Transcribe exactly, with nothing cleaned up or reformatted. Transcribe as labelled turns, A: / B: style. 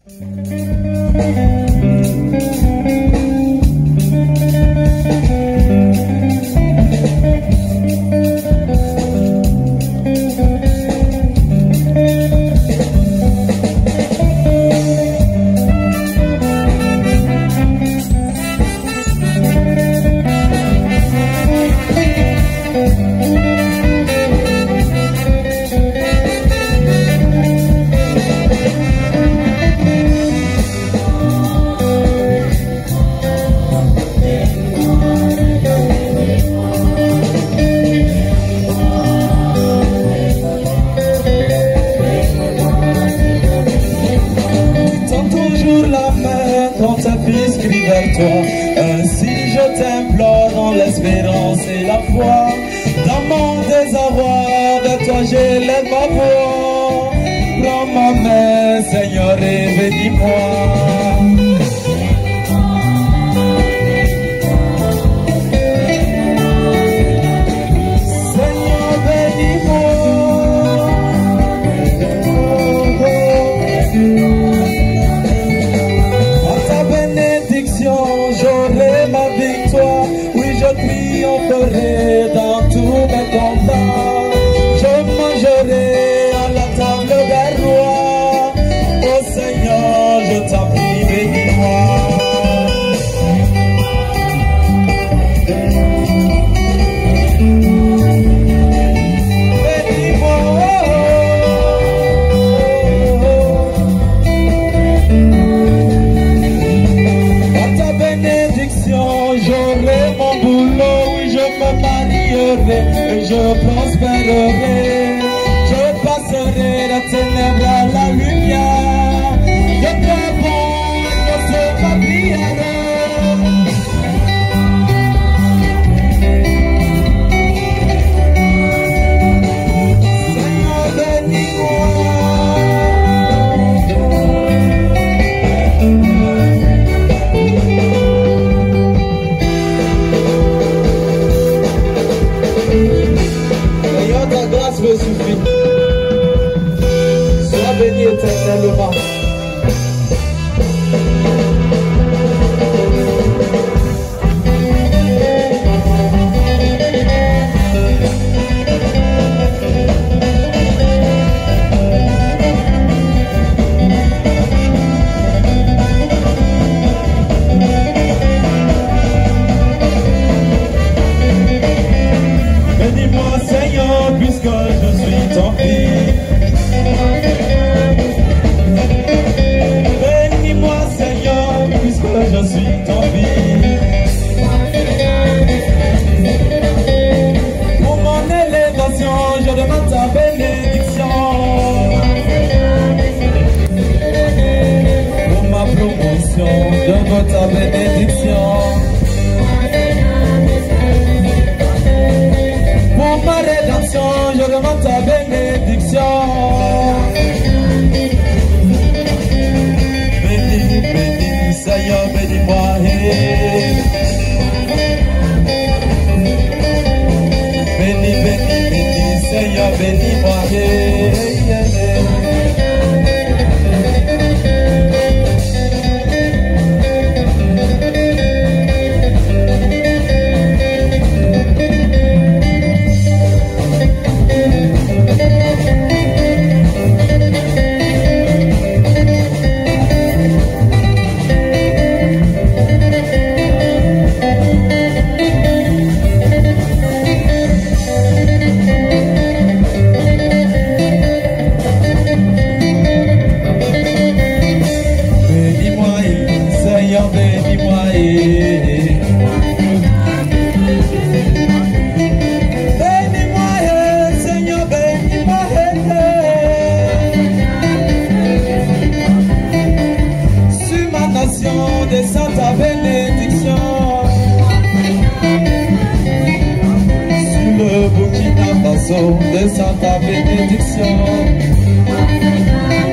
A: Ainsi je t'implore dans l'espérance et la foi. Dans mon désarroi, vers toi j'élève ma voix. Prends ma main, Seigneur, et bénis-moi. Dans tous mes combats, je mangerai à la table des rois. Oh Seigneur, je t'en prie, bénis-moi. Bénis-moi. Par ta bénédiction, j'aurai mon boulot. Je me marierai et je prospérerai. Je passerai la ténèbre à la lumière. De toi bon, je serai ma prière. Seigneur, bénis-moi. Me suffit. Sois béni éternellement. Bénis-moi Seigneur, puisque je suis ton fils. Bénis-moi Seigneur, puisque je suis ton fils. Pour mon élévation, je demande ta bénédiction. Pour ma promotion, je demande ta bénédiction. Pour ma rédemption, je demande ta bénédiction. Bénis, bénis, Seigneur, bénis-moi. Bénis, bénis, bénis, Seigneur, bénis-moi. Descends ta bénédiction sur le Burkina Faso, descends ta bénédiction.